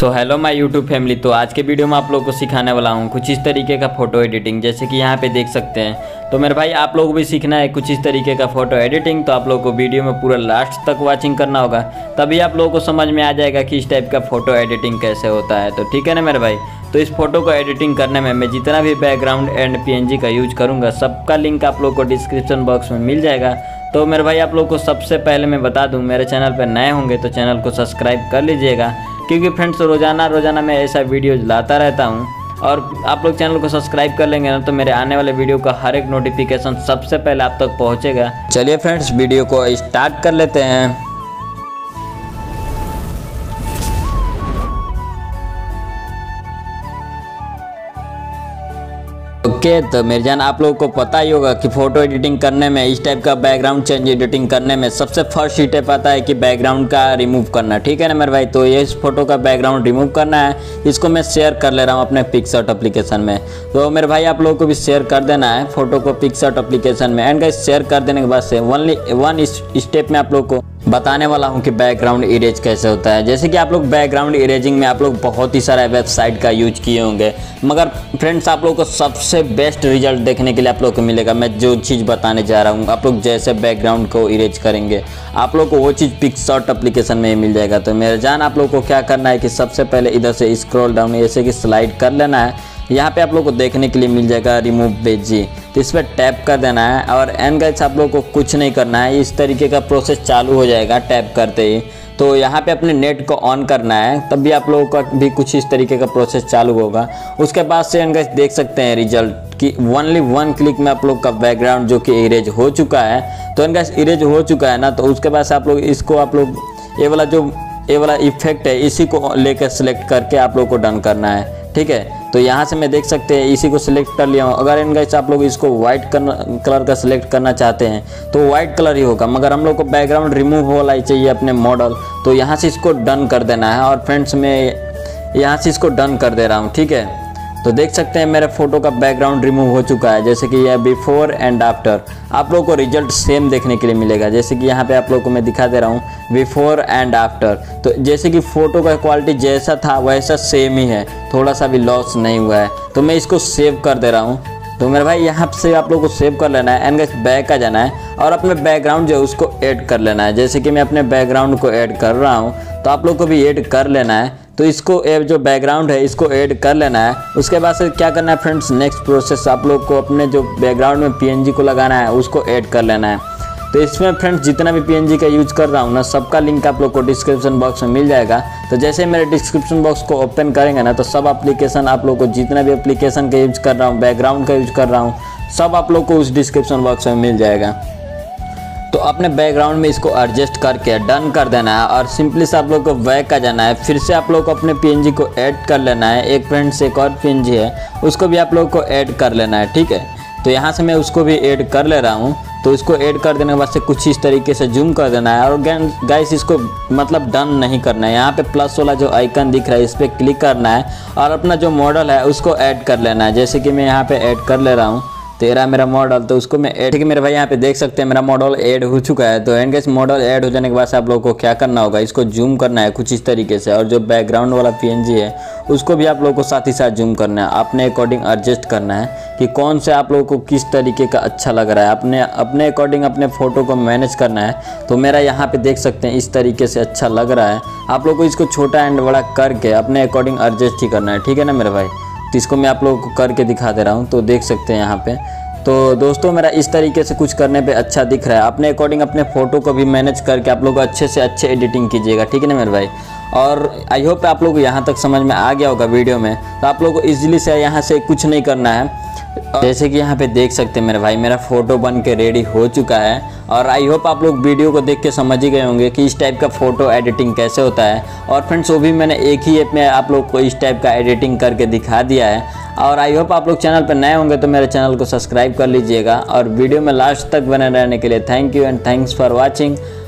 So hello my YouTube family. तो आज के वीडियो में आप लोगों को सिखाने वाला हूँ कुछ इस तरीके का फ़ोटो एडिटिंग, जैसे कि यहाँ पे देख सकते हैं। तो मेरे भाई आप लोगों को भी सीखना है कुछ इस तरीके का फ़ोटो एडिटिंग, तो आप लोगों को वीडियो में पूरा लास्ट तक वाचिंग करना होगा, तभी आप लोगों को समझ में आ जाएगा कि इस टाइप का फ़ोटो एडिटिंग कैसे होता है। तो ठीक है ना मेरे भाई। तो इस फोटो को एडिटिंग करने में मैं जितना भी बैकग्राउंड एंड PNG का यूज करूँगा सबका लिंक आप लोगों को डिस्क्रिप्शन बॉक्स में मिल जाएगा। तो मेरे भाई आप लोग को सबसे पहले मैं बता दूं, मेरे चैनल पर नए होंगे तो चैनल को सब्सक्राइब कर लीजिएगा, क्योंकि फ्रेंड्स रोज़ाना मैं ऐसा वीडियो लाता रहता हूं। और आप लोग चैनल को सब्सक्राइब कर लेंगे ना तो मेरे आने वाले वीडियो का हर एक नोटिफिकेशन सबसे पहले आप तक पहुंचेगा। चलिए फ्रेंड्स वीडियो को स्टार्ट कर लेते हैं। ओके तो मेरे जान आप लोगों को पता ही होगा कि फ़ोटो एडिटिंग करने में, इस टाइप का बैकग्राउंड चेंज एडिटिंग करने में सबसे फर्स्ट स्टेप आता है कि बैकग्राउंड का रिमूव करना। ठीक है ना मेरे भाई। तो ये इस फोटो का बैकग्राउंड रिमूव करना है, इसको मैं शेयर कर ले रहा हूँ अपने पिक्सआर्ट एप्लीकेशन में। तो मेरे भाई आप लोगों को भी शेयर कर देना है फोटो को पिक्सआर्ट एप्लीकेशन में। एंड गाइस शेयर कर देने के बाद से ओनली वन स्टेप में आप लोग को बताने वाला हूं कि बैकग्राउंड इरेज कैसे होता है। जैसे कि आप लोग बैकग्राउंड इरेजिंग में आप लोग बहुत ही सारा वेबसाइट का यूज किए होंगे, मगर फ्रेंड्स आप लोग को सबसे बेस्ट रिजल्ट देखने के लिए आप लोग को मिलेगा मैं जो चीज़ बताने जा रहा हूं। आप लोग जैसे बैकग्राउंड को इरेज करेंगे आप लोग को वो चीज़ पिक्सआर्ट एप्लीकेशन में मिल जाएगा। तो मेरे जान आप लोग को क्या करना है कि सबसे पहले इधर से स्क्रॉल डाउन ऐसे कि स्लाइड कर लेना है। यहाँ पे आप लोग को देखने के लिए मिल जाएगा रिमूव पेजी, तो इस पर टैप कर देना है। और एंड गाइस आप लोग को कुछ नहीं करना है, इस तरीके का प्रोसेस चालू हो जाएगा टैप करते ही। तो यहाँ पे अपने नेट को ऑन करना है, तब भी आप लोगों का भी कुछ इस तरीके का प्रोसेस चालू होगा। उसके बाद से एंड गाइस देख सकते हैं रिजल्ट कि ओनली वन क्लिक में आप लोग का बैकग्राउंड जो कि इरेज हो चुका है। तो एंड गाइस इरेज हो चुका है ना, तो उसके बाद से आप लोग इसको आप लोग ये वाला इफेक्ट है इसी को लेकर सिलेक्ट करके आप लोग को डन करना है। ठीक है। तो यहाँ से मैं देख सकते हैं इसी को सिलेक्ट कर लिया हूँ। अगर इन गाइस आप लोग इसको वाइट कलर का सिलेक्ट करना चाहते हैं तो वाइट कलर ही होगा, मगर हम लोग को बैकग्राउंड रिमूव वाला ही चाहिए अपने मॉडल। तो यहाँ से इसको डन कर देना है। और फ्रेंड्स मैं यहाँ से इसको डन कर दे रहा हूँ। ठीक है। तो देख सकते हैं मेरे फोटो का बैकग्राउंड रिमूव हो चुका है, जैसे कि यह बिफोर एंड आफ्टर आप लोगों को रिजल्ट सेम देखने के लिए मिलेगा। जैसे कि यहाँ पे आप लोगों को मैं दिखा दे रहा हूँ बिफोर एंड आफ्टर। तो जैसे कि फ़ोटो का क्वालिटी जैसा था वैसा सेम ही है, थोड़ा सा भी लॉस नहीं हुआ है। तो मैं इसको सेव कर दे रहा हूँ। तो मेरे भाई यहाँ से आप लोगों को सेव कर लेना है। एंड गाइस बैक आ जाना है और अपने बैकग्राउंड जो है उसको ऐड कर लेना है। जैसे कि मैं अपने बैकग्राउंड को ऐड कर रहा हूँ, तो आप लोग को भी ऐड कर लेना है। तो इसको जो बैकग्राउंड है इसको ऐड कर लेना है। उसके बाद से क्या करना है फ्रेंड्स, नेक्स्ट प्रोसेस आप लोग को अपने जो बैकग्राउंड में PNG को लगाना है उसको ऐड कर लेना है। तो इसमें फ्रेंड्स जितना भी PNG का यूज कर रहा हूँ ना सबका लिंक आप लोग को डिस्क्रिप्शन बॉक्स में मिल जाएगा। तो जैसे मेरे डिस्क्रिप्शन बॉक्स को ओपन करेंगे ना तो सब एप्लीकेशन आप लोग को जितना भी एप्लीकेशन का यूज कर रहा हूँ, बैकग्राउंड का यूज कर रहा हूँ, सब आप लोग को उस डिस्क्रिप्शन बॉक्स में मिल जाएगा। तो अपने बैकग्राउंड में इसको एडजस्ट करके डन कर देना है और सिंपली से आप लोग को बैक आ जाना है। फिर से आप लोग को अपने PNG को ऐड कर लेना है। एक फ्रेंड्स एक और PNG है उसको भी आप लोग को ऐड कर लेना है। ठीक है। तो यहाँ से मैं उसको भी ऐड कर ले रहा हूँ। तो इसको ऐड कर देने के बाद से कुछ इस तरीके से जूम कर देना है। और गाइस इसको मतलब डन नहीं करना है, यहाँ पे प्लस वाला जो आइकन दिख रहा है इस पर क्लिक करना है और अपना जो मॉडल है उसको ऐड कर लेना है। जैसे कि मैं यहाँ पे ऐड कर ले रहा हूँ, तेरा मेरा मॉडल, तो उसको मैं ऐड। ठीक है मेरे भाई यहाँ पे देख सकते हैं मेरा मॉडल ऐड हो चुका है। तो एंड गाइस मॉडल ऐड हो जाने के बाद से आप लोगों को क्या करना होगा, इसको जूम करना है कुछ इस तरीके से। और जो बैकग्राउंड वाला PNG है उसको भी आप लोगों को साथ ही साथ जूम करना है, अपने अकॉर्डिंग एडजस्ट करना है कि कौन से आप लोगों को किस तरीके का अच्छा लग रहा है। अपने अकॉर्डिंग अपने फ़ोटो को मैनेज करना है। तो मेरा यहाँ पे देख सकते हैं इस तरीके से अच्छा लग रहा है। आप लोग को इसको छोटा एंड बड़ा करके अपने अकॉर्डिंग एडजस्ट ही करना है। ठीक है ना मेरे भाई। तो इसको मैं आप लोगों को करके दिखा दे रहा हूँ। तो देख सकते हैं यहाँ पे। तो दोस्तों मेरा इस तरीके से कुछ करने पे अच्छा दिख रहा है। अपने अकॉर्डिंग अपने फ़ोटो को भी मैनेज करके आप लोग अच्छे से अच्छे एडिटिंग कीजिएगा। ठीक है ना मेरे भाई। और आई होप आप लोग यहाँ तक समझ में आ गया होगा वीडियो में। तो आप लोग को ईजिली से यहाँ से कुछ नहीं करना है। जैसे कि यहाँ पे देख सकते हैं मेरे भाई मेरा फ़ोटो बन के रेडी हो चुका है। और आई होप आप लोग वीडियो को देख के समझ ही गए होंगे कि इस टाइप का फ़ोटो एडिटिंग कैसे होता है। और फ्रेंड्स वो भी मैंने एक ही ऐप में आप लोग को इस टाइप का एडिटिंग करके दिखा दिया है। और आई होप आप लोग चैनल पर नए होंगे तो मेरे चैनल को सब्सक्राइब कर लीजिएगा। और वीडियो में लास्ट तक बने रहने के लिए thank you and thanks for watching.